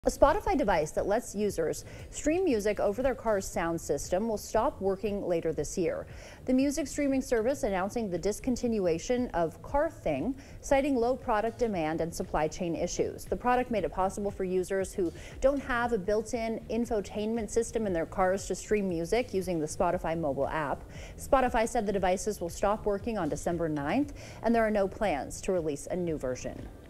A Spotify device that lets users stream music over their car's sound system will stop working later this year. The music streaming service announcing the discontinuation of Car Thing, citing low product demand and supply chain issues. The product made it possible for users who don't have a built-in infotainment system in their cars to stream music using the Spotify mobile app. Spotify said the devices will stop working on December 9th, and there are no plans to release a new version.